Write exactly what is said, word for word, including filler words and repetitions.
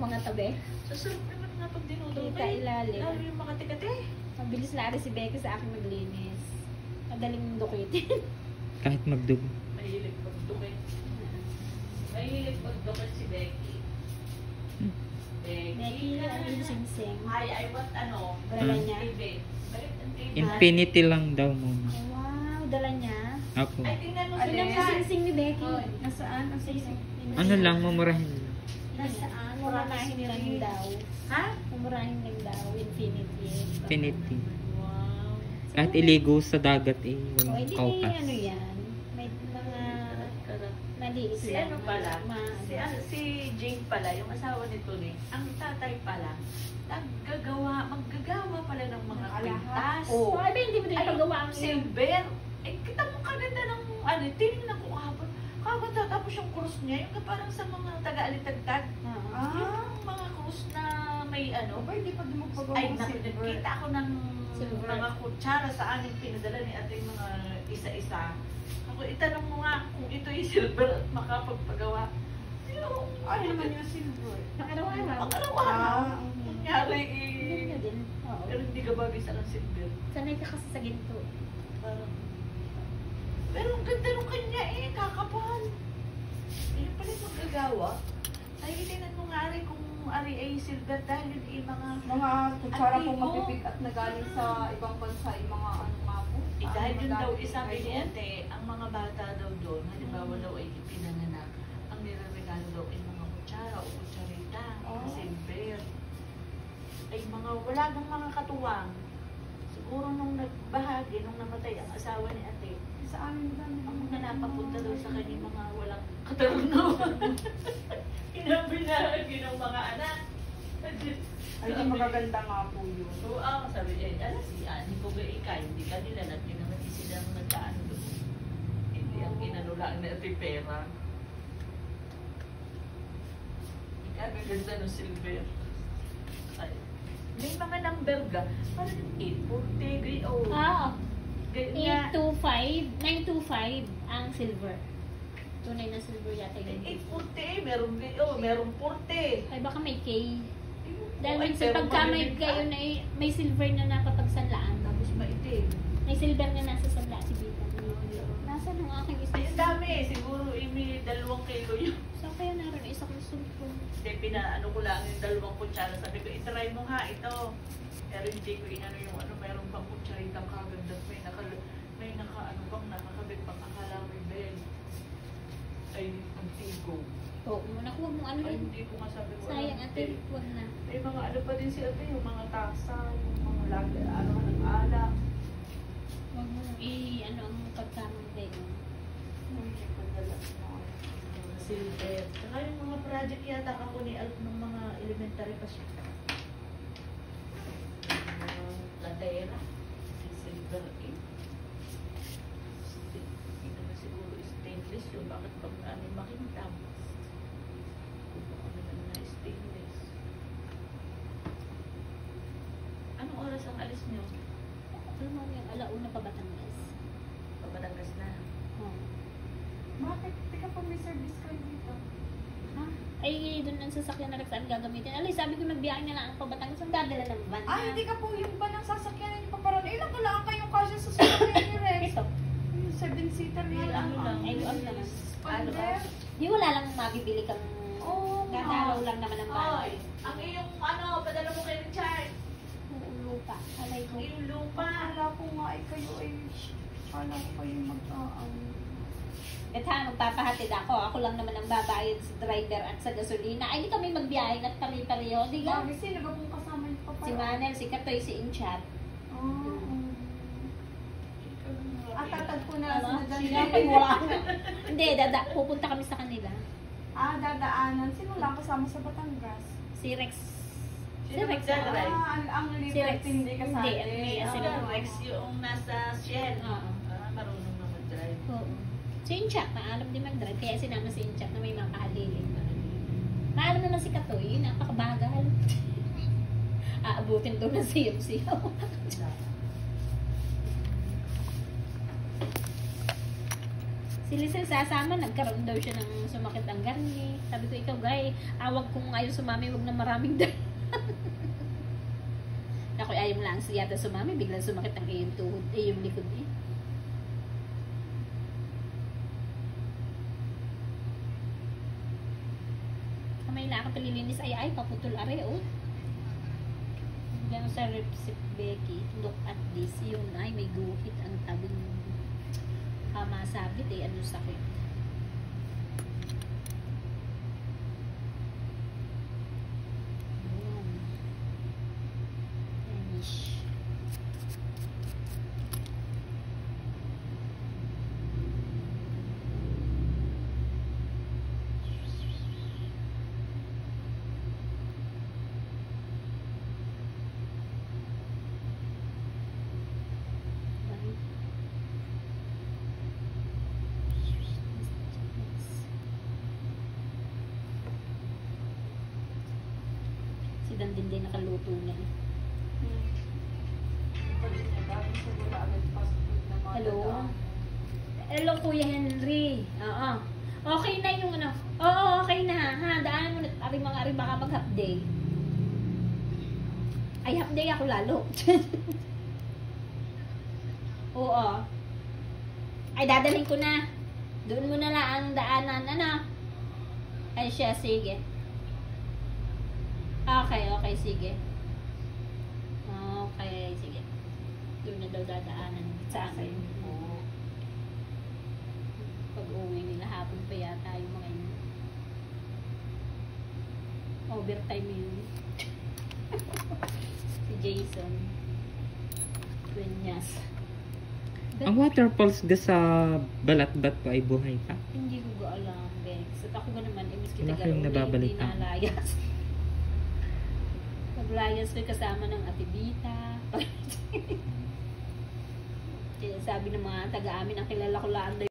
na tabi. Susunod naman nga pag dinudol. Kita ilalim. Lalo yung makati-kati. Mabilis na rin si Becky sa akin maglinis. Madaling dukitin. Kahit magdugo. Mahilig pagdukit. Mahilig pagdukit si Becky. Hmm. Becky, Becky, ano yung sing-sing? Hi, I want ano? Dala Hmm. niya. T V. Bakit ang T V? Infinity lang daw muna. Wow, dala niya. Ako. Ay, tingnan mo Ano sila. yung sing-sing ni Becky? Oh. Nasaan? Ang sing-sing? Ano lang, mamurahin lang. Nasaan? Mumurahin lang daw. Ha? Mumurahin lang daw. Infinity. Infinity. Wow. Kahit iligo sa dagat eh, O, walang hindi kaupas. ano yan. May mga maliit Si lang. ano pala, Ma- si, ano, si Jing pala, yung asawa ni Tony, ang tatay pala, naggagawa, maggagawa pala ng mga pintas. Oh. Ay, ba hindi mo din Ay, paggawa ang silver. Eh, kita mo kaganda ng, ano, tinignan ko kahapon. Kaganda, tapos yung cross niya, yung parang sa mga taga-alitagtag. Ah. Yung mga cross na may ano. Ba, hindi pa din magpagawa Ay, ng naku, silver. nakita ako ng Silver. mga kutsara sa aning pinadala ni ating mga isa-isa. Ako, itanong mo nga kung ito yung silver at makapagpagawa. Yung, Ano naman yung silver? Nakarawa-raw. Pangalawa. Ah, Kunyari, Ganda eh, din. Oo. pero hindi ka bagay sa ng silver. Sanay ka kasi sa ginto. Parang, pero ang ganda nung kanya eh, kakapal. Ayun pala yung magagawa. Ay, itinan mo nga rin kung ari ay silver dahil yun eh, mga mga kutsara Antigo. pong mapipick at nagaling sa ibang bansa, yung mga ano nga po. Eh, Ah, dahil yun daw, magamit isabi yung ni ngayon. ate, ang mga bata daw doon, halimbawa daw ay ipinanganak, ang nilaregalo daw ay mga kutsara o kutsarita, Oh. oh. silver. Ay mga, wala nang mga katuwang. Siguro nung nagbahagi, nung namatay ang asawa ni ate, Sa amin ba? ang mga napapunta daw sa kanya mga walang katarungan. Pinabinahagi ng mga anak. Ay, di magaganda nga po yun. So, ah, sabi niya, alas, yan, kung ika, hindi ka nila, at yun naman sila ang nagkaano doon. Hindi ang inanulaan na ito pera. Ikagaganda ng silver. Ay, may mga number ga, parang eight forty, gay, oh. Ah, Gay eight nga, two five, nine two five ang silver. Tunay na silver yata yun. eight forty, meron gay, oh, meron forty. Ay, baka may K. Dahil Ay, minsan pero pagka may maliliit kayo ka. na may silver na nakapagsanlaan. Tapos maitim. May silver na nasa sanla si Bita. Nasa nung aking isa. Ay, ang dami eh. Siguro eh, may dalawang kilo yun. Saan kaya naroon isa kong sulpo? Hindi, pinaano ko lang yung dalawang kutsara. Sabi ko, itry mo nga ito. Pero hindi ko inano yung ano, mayroong pang kutsaritang kaganda. May naka, may naka, ano bang, nakakabit pang akala may bell. Ay, ang tigo. Oo, muna ko huwag mong ano Ay, yun. hindi ko nga sabi ko. Sayang ano, ate, huwag na. May mga ano pa din si ate, yung mga tasa, yung mga lagi, ano ka ng alak. Huwag mong i-ano ang pagkamang bego. Hindi ko dala na. Silver. Saka yung mga project yata ako ni Alp ng mga elementary pa siya. Uh, Ladera. Si Silver eh. Hindi naman siguro stainless yun. Bakit pag ano makintab? Kung baka naman na stainless. Anong oras ang alis nyo? Ano mo yung alauna pa Batangas? Pabatangas na. Oh. Bakit? Teka pa, may service kayo dito. Ha? Ay, doon ang sasakyan na saan gagamitin. Alay, sabi ko nagbiyahe na lang ang pabatangas. Ang dadala ng van. Ah, hindi ka po yung ba ng sasakyan niyo pa parang ilang ka lang kayong kasya sa sasakyan ni Rex? Ito. Yung seven-seater nga lang. Ano lang? Ay, ano naman. Ano ba? Di wala lang mabibili kang Oo. dadalaw lang naman ang Hoy, bahay. ang iyong ano, padala mo kay Richard. Oo, lupa. Alay ko. Ang iyong lupa. Akala ko nga ay kayo ay... Akala ko kayo mag-aan. At ha, magpapahatid ako. Ako lang naman ang babayad sa driver at sa gasolina. Ay, di kami magbiyahe at pari-pareho. Di ka? Bagay, sino ba pong kasama niyo pa Si Manel, si Katoy, si Inchat. Ah. At tatagpo na lang Ano? sila Sila dali. kay wala. Hindi, dada, pupunta kami sa kanila. Ah, dadaanan. Sino lang kasama sa Batangas? Si Rex. Sino Rex, magdadrive? Ah, ang, ang Si Rex. liberty hindi kasali. Hindi, ano yun, Ah, si Rex yung nasa Shell. Oo. Ah, marunong na mag-drive. Oo. Si Inchat, maalam din mag-drive. Kaya sinama si Inchat na may mga kahalili. Maalam naman si Katoy, napakabagal. Aabutin doon ng siyaw-siyaw. Si Lisa sasama, nagkaroon daw siya ng sumakit ang garni. Sabi ko, ikaw gay, awag kung ayaw sumami, wag na maraming dahil. Ako ayaw mo lang siya yata sumami, biglang sumakit ang iyong tuhod, eh yung likod eh. Kamay na ako palilinis ay ay, paputol are, oh. Diyan sa Ripsip Becky, look at this, yun ay may guhit ang tabing kama sabit eh, ano sakit. Ayan. Finish. Si Dandin din nakaluto na eh. Hello? Hello, Kuya Henry. Oo. Okay na yung ano. Oo, okay na. Ha, daanan mo na. Ari mga ari baka mag-half day. Ay, half day ako lalo. Oo. Ay, dadalhin ko na. Doon mo na lang ang daanan. Ano? Ay, siya. Sige. Okay, okay. Sige. Okay, sige. Doon na daw dadaanan sa akin. Oo. Pag-uwi nila hapon pa yata yung mga yun. Overtime yun. Si Jason. Twenyas. Ang waterfalls ga sa balat-bat po ay buhay pa. Hindi ko ga alam, Bex. At ako ga naman, imis kita Wala kayong hindi nababalita. nalayas. Naglayas ko kasama ng Ate Bita. Kaya sabi ng mga taga-amin, ang kilala ko lang